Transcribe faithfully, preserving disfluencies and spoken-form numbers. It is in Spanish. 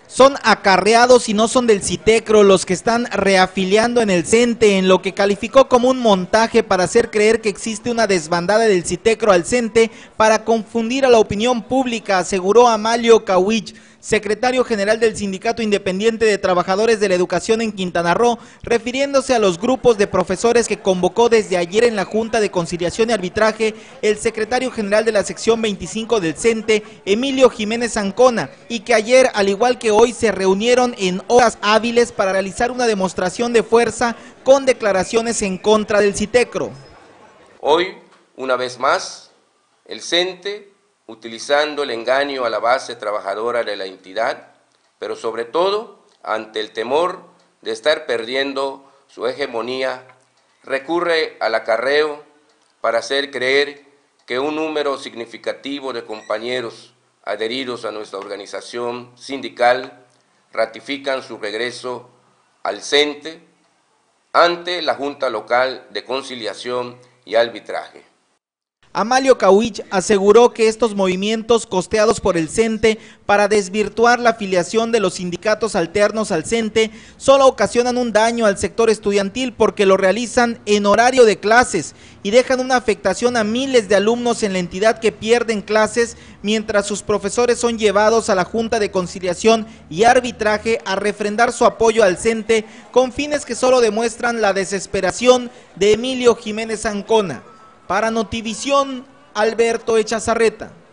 Son acarreados y no son del CITECRO los que están reafiliando en el CENTE, en lo que calificó como un montaje para hacer creer que existe una desbandada del CITECRO al CENTE para confundir a la opinión pública, aseguró Amalio Cauich, secretario general del Sindicato Independiente de Trabajadores de la Educación en Quintana Roo, refiriéndose a los grupos de profesores que convocó desde ayer en la Junta de Conciliación y Arbitraje el secretario general de la sección veinticinco del CENTE, Emilio Jiménez Ancona, y que ayer, al igual que hoy, se reunieron en horas hábiles para realizar una demostración de fuerza con declaraciones en contra del CITECRO. Hoy, una vez más, el CENTE, utilizando el engaño a la base trabajadora de la entidad, pero sobre todo ante el temor de estar perdiendo su hegemonía, recurre al acarreo para hacer creer que un número significativo de compañeros adheridos a nuestra organización sindical ratifican su regreso al CENTE ante la Junta Local de Conciliación y Arbitraje. Amalio Cauich aseguró que estos movimientos costeados por el CENTE para desvirtuar la afiliación de los sindicatos alternos al CENTE solo ocasionan un daño al sector estudiantil porque lo realizan en horario de clases y dejan una afectación a miles de alumnos en la entidad que pierden clases mientras sus profesores son llevados a la Junta de Conciliación y Arbitraje a refrendar su apoyo al CENTE con fines que solo demuestran la desesperación de Emilio Jiménez Ancona. Para Notivisión, Alberto Echazarreta.